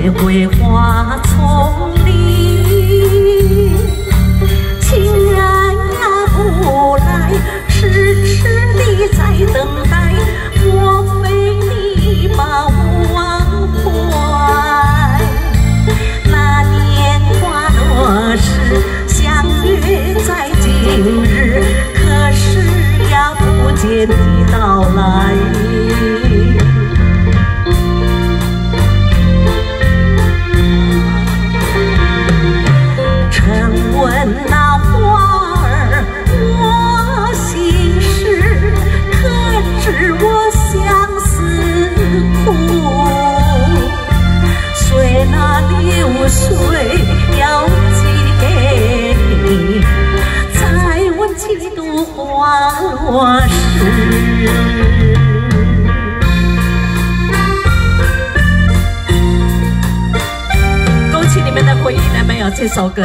桂花丛里，情人呀不来，痴痴地在等待，莫非你把我忘怀？那年华若是相约在今日，可是呀不见你到来。那花儿我心事，可知我相思苦？随那流水要寄给你，再问几度花落时。勾起你们的回忆了没有？这首歌。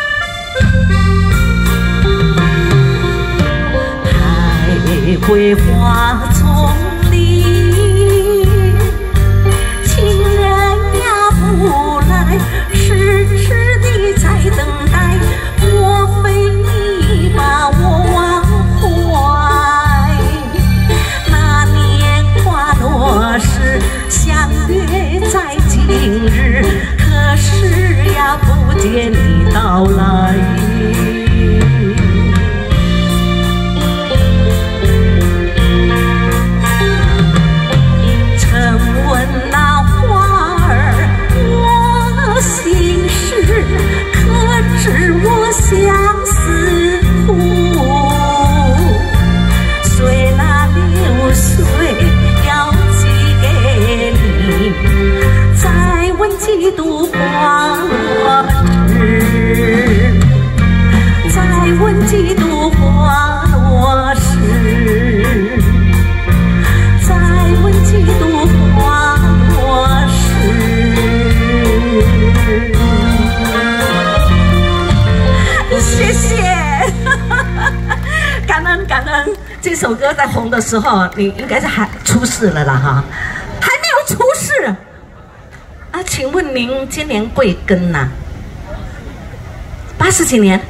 桂花丛里，情人呀不来，痴痴地在等待，莫非你把我忘怀？那年华落时相约在今日，可是呀不见你到来。那花儿我心事，可知我相思苦？随那流水要寄给你，再问几度花落时，再问几度花落时，再问几度花。谢谢，感恩感恩。这首歌在红的时候，你应该是还出世了啦哈，还没有出世啊？请问您今年贵庚呐？80几年，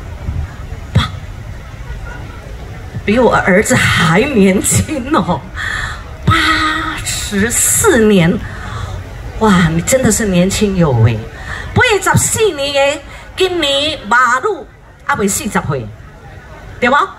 比我儿子还年轻哦，84年，哇，你真的是年轻有为。84年的。今年马路还未40岁，对吧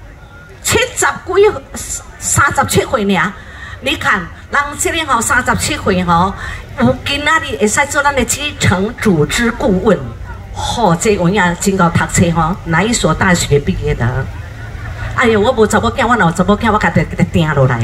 ？37岁呢？你看，人这里吼37岁吼，有今仔日会使做咱的基层组织顾问，吼，这有影真够读册吼，哪一所大学毕业的？哎呀，我无查某囝，我若有查某囝，我家己给他定落来。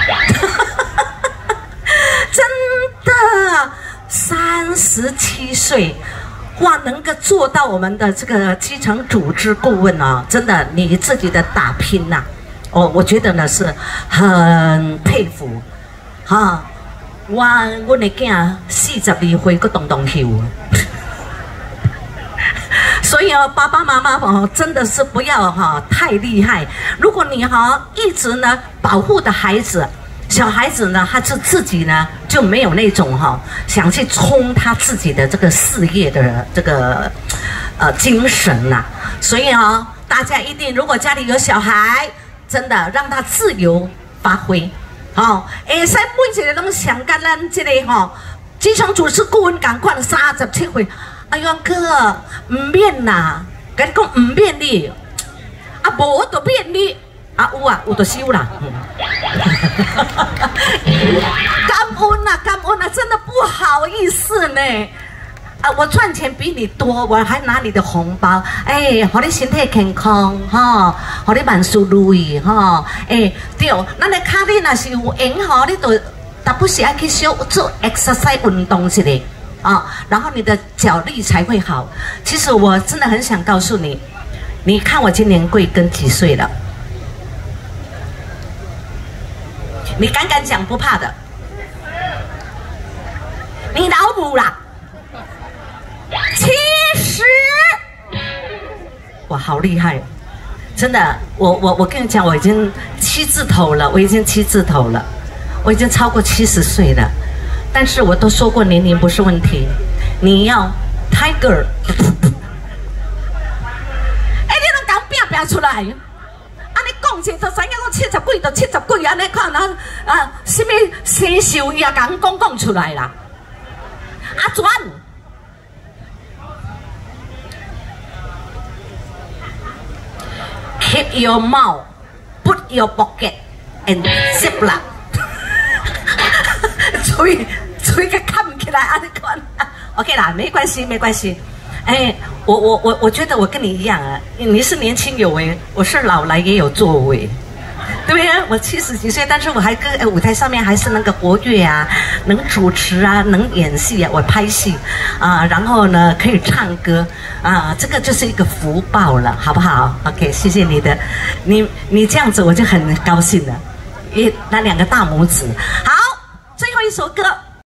真的，37岁。哇，能够做到我们的这个基层组织顾问啊，真的你自己的打拼呐、我觉得呢是很佩服，哈！我的囝42岁，佫动休，所以哦，爸爸妈妈哦，真的是不要哈太厉害。如果你哈一直呢保护的孩子。小孩子呢，他是自己呢就没有那种想去冲他自己的这个事业的这个精神呐、所以大家一定如果家里有小孩，真的让他自由发挥，会使每一个拢想甲咱这个基层组织顾问同款37岁，哎呦哥，唔免啦，跟你讲唔免你，啊无我就免你。有就收啦。感恩啊，真的不好意思呢。我赚钱比你多，我还拿你的红包，让你身体健康，让你万事如意，对，咱的脚你若是有闲你就但不时要去做 exercise 运动之类然后你的脚力才会好。其实我真的很想告诉你，你看我今年贵庚几岁了？你敢讲不怕的？你老母啦，70，哇，好厉害！真的，我跟你讲，我已经7字头了，我已经超过70岁了。 但是我都说过年龄不是问题，你要 Tiger， 哎，你拢讲拼拼出来，啊，你讲者就知影我70几就70几，安尼看啊，什么生寿也讲出来啦，阿转。Keep your mouth, put your pocket, and ziplock 嘴给看起来啊！你看 ，OK 啦，没关系，没关系。哎，我觉得我跟你一样啊，你是年轻有为，我是老来也有作为，对不对？我70几岁，但是我还跟舞台上面还是那个活跃啊，能主持啊，能演戏啊，我拍戏啊，然后呢可以唱歌啊，这个就是一个福报了，好不好 ？OK， 谢谢你的，你这样子我就很高兴了，那2个大拇指。好，最后一首歌。